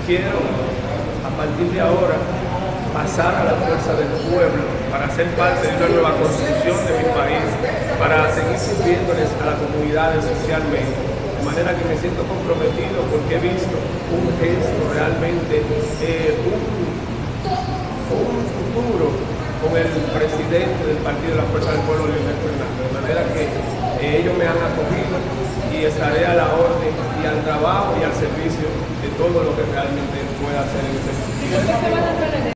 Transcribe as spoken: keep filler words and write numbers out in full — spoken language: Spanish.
quiero, a partir de ahora, pasar a la fuerza del pueblo para ser parte de una nueva construcción de mi país, para seguir sirviéndoles a las comunidades socialmente. De manera que me siento comprometido porque he visto un gesto realmente, eh, un, un futuro con el presidente del Partido de la Fuerza del Pueblo, Leonel Fernández. De manera que eh, ellos me han acogido y estaré a la orden y al trabajo y al servicio de todo lo que realmente pueda hacer en ese sentido.